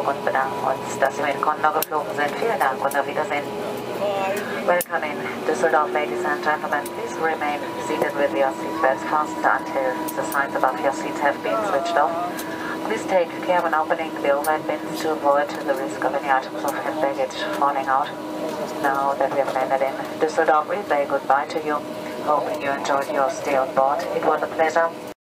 und bedanken uns, dass Sie mit Condor geflogen sind. Vielen Dank und auf Wiedersehen. Welcome in Düsseldorf, ladies and gentlemen. Please remain seated with your seatbelts fastened until the signs above your seats have been switched off. Please take care when opening the overhead bins to avoid the risk of any items of hand baggage falling out. Now that we have landed in Düsseldorf, we say goodbye to you. Hoping you enjoyed your stay on board. It was a pleasure.